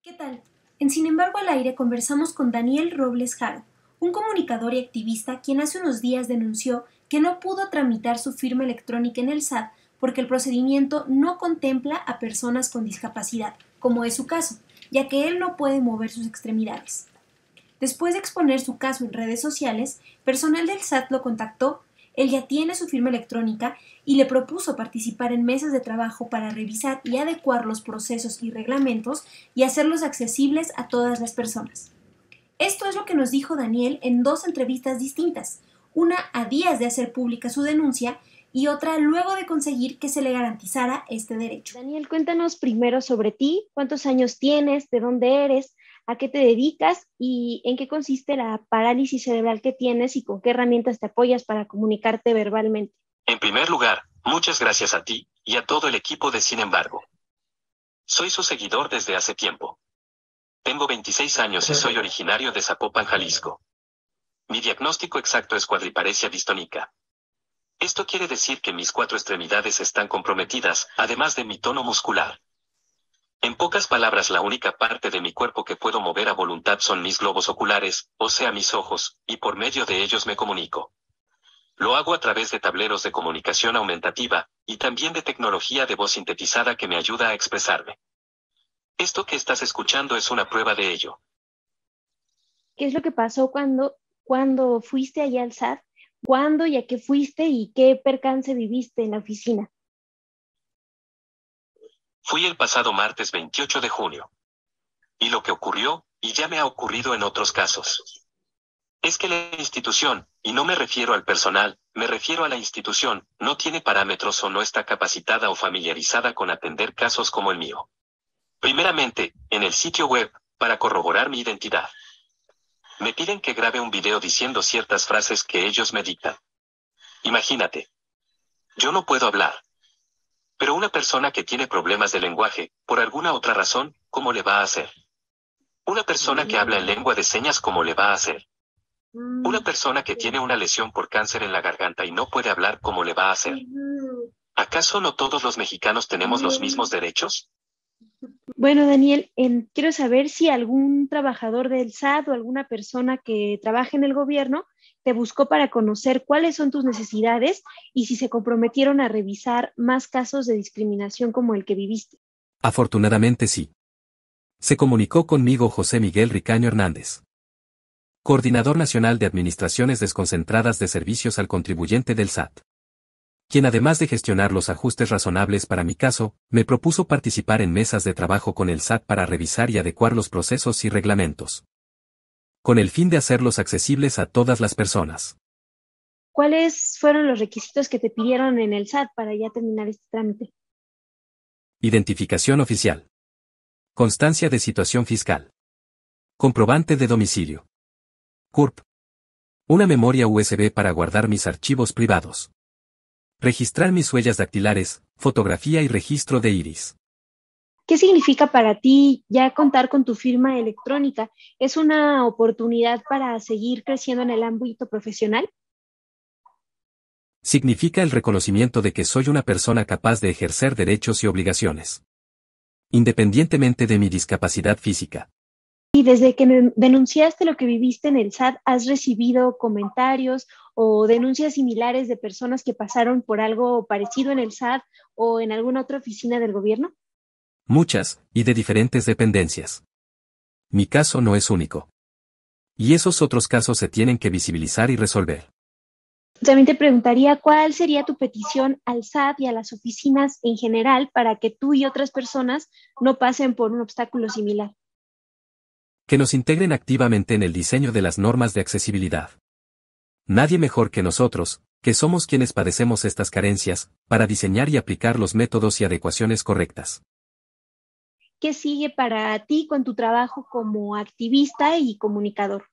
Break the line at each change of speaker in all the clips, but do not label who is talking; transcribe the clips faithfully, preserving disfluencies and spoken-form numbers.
¿Qué tal? En Sin embargo al aire conversamos con Daniel Robles Jaro, un comunicador y activista quien hace unos días denunció que no pudo tramitar su firma electrónica en el S A T porque el procedimiento no contempla a personas con discapacidad, como es su caso, ya que él no puede mover sus extremidades. Después de exponer su caso en redes sociales, personal del S A T lo contactó. Él ya tiene su firma electrónica y le propuso participar en mesas de trabajo para revisar y adecuar los procesos y reglamentos y hacerlos accesibles a todas las personas. Esto es lo que nos dijo Daniel en dos entrevistas distintas, una a días de hacer pública su denuncia y otra luego de conseguir que se le garantizara este derecho.
Daniel, cuéntanos primero sobre ti, cuántos años tienes, de dónde eres, a qué te dedicas y en qué consiste la parálisis cerebral que tienes y con qué herramientas te apoyas para comunicarte verbalmente.
En primer lugar, muchas gracias a ti y a todo el equipo de Sin embargo. Soy su seguidor desde hace tiempo. Tengo veintiséis años y soy originario de Zapopan, Jalisco. Mi diagnóstico exacto es cuadriparesia distónica. Esto quiere decir que mis cuatro extremidades están comprometidas, además de mi tono muscular. En pocas palabras, la única parte de mi cuerpo que puedo mover a voluntad son mis globos oculares, o sea mis ojos, y por medio de ellos me comunico. Lo hago a través de tableros de comunicación aumentativa, y también de tecnología de voz sintetizada que me ayuda a expresarme. Esto que estás escuchando es una prueba de ello.
¿Qué es lo que pasó cuando, cuando fuiste allá al S A T? ¿Cuándo y a qué fuiste y qué percance viviste en la oficina?
Fui el pasado martes veintiocho de junio. Y lo que ocurrió, y ya me ha ocurrido en otros casos, es que la institución, y no me refiero al personal, me refiero a la institución, no tiene parámetros o no está capacitada o familiarizada con atender casos como el mío. Primeramente, en el sitio web, para corroborar mi identidad, me piden que grabe un video diciendo ciertas frases que ellos me dictan. Imagínate. Yo no puedo hablar. Pero una persona que tiene problemas de lenguaje, por alguna otra razón, ¿cómo le va a hacer? Una persona que habla en lengua de señas, ¿cómo le va a hacer? Una persona que tiene una lesión por cáncer en la garganta y no puede hablar, ¿cómo le va a hacer? ¿Acaso no todos los mexicanos tenemos los mismos derechos?
Bueno, Daniel, eh, quiero saber si algún trabajador del S A T o alguna persona que trabaje en el gobierno te buscó para conocer cuáles son tus necesidades y si se comprometieron a revisar más casos de discriminación como el que viviste.
Afortunadamente sí. Se comunicó conmigo José Miguel Ricaño Hernández, Coordinador Nacional de Administraciones Desconcentradas de Servicios al Contribuyente del S A T, quien además de gestionar los ajustes razonables para mi caso, me propuso participar en mesas de trabajo con el S A T para revisar y adecuar los procesos y reglamentos, con el fin de hacerlos accesibles a todas las personas.
¿Cuáles fueron los requisitos que te pidieron en el S A T para ya terminar este trámite?
Identificación oficial. Constancia de situación fiscal. Comprobante de domicilio. C U R P. Una memoria U S B para guardar mis archivos privados. Registrar mis huellas dactilares, fotografía y registro de iris.
¿Qué significa para ti ya contar con tu firma electrónica? ¿Es una oportunidad para seguir creciendo en el ámbito profesional?
Significa el reconocimiento de que soy una persona capaz de ejercer derechos y obligaciones, independientemente de mi discapacidad física.
Y desde que denunciaste lo que viviste en el S A T, ¿has recibido comentarios o denuncias similares de personas que pasaron por algo parecido en el S A T o en alguna otra oficina del gobierno?
Muchas, y de diferentes dependencias. Mi caso no es único. Y esos otros casos se tienen que visibilizar y resolver.
También te preguntaría cuál sería tu petición al S A T y a las oficinas en general para que tú y otras personas no pasen por un obstáculo similar.
Que nos integren activamente en el diseño de las normas de accesibilidad. Nadie mejor que nosotros, que somos quienes padecemos estas carencias, para diseñar y aplicar los métodos y adecuaciones correctas.
¿Qué sigue para ti con tu trabajo como activista y comunicador?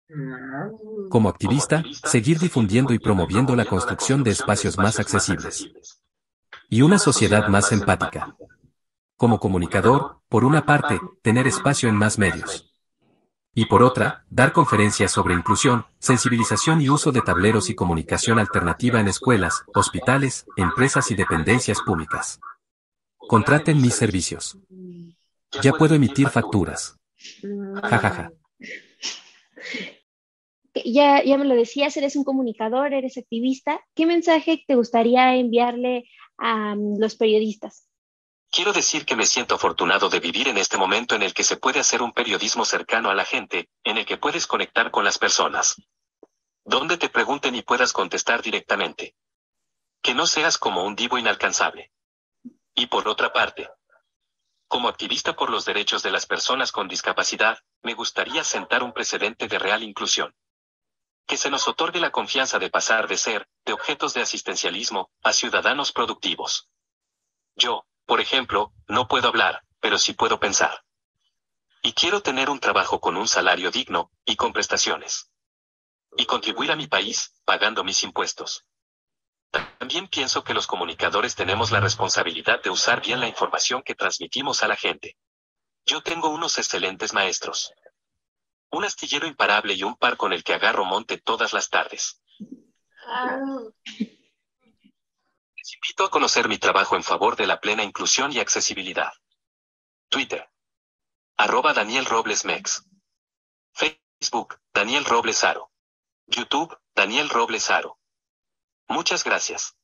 Como activista, seguir difundiendo y promoviendo la construcción de espacios más accesibles y una sociedad más empática. Como comunicador, por una parte, tener espacio en más medios. Y por otra, dar conferencias sobre inclusión, sensibilización y uso de tableros y comunicación alternativa en escuelas, hospitales, empresas y dependencias públicas. Contraten mis servicios. Ya puedo emitir facturas. Ja, ja, ja.
Ya, ya me lo decías, eres un comunicador, eres activista. ¿Qué mensaje te gustaría enviarle a um, los periodistas?
Quiero decir que me siento afortunado de vivir en este momento en el que se puede hacer un periodismo cercano a la gente, en el que puedes conectar con las personas. Donde te pregunten y puedas contestar directamente. Que no seas como un divo inalcanzable. Y por otra parte, como activista por los derechos de las personas con discapacidad, me gustaría sentar un precedente de real inclusión. Que se nos otorgue la confianza de pasar de ser, de objetos de asistencialismo, a ciudadanos productivos. Yo, por ejemplo, no puedo hablar, pero sí puedo pensar. Y quiero tener un trabajo con un salario digno, y con prestaciones. Y contribuir a mi país, pagando mis impuestos. También pienso que los comunicadores tenemos la responsabilidad de usar bien la información que transmitimos a la gente. Yo tengo unos excelentes maestros. Un astillero imparable y un par con el que agarro monte todas las tardes. Les invito a conocer mi trabajo en favor de la plena inclusión y accesibilidad. Twitter. Arroba Daniel Robles Mex. Facebook, Daniel Robles Aro. YouTube, Daniel Robles Aro. Muchas gracias.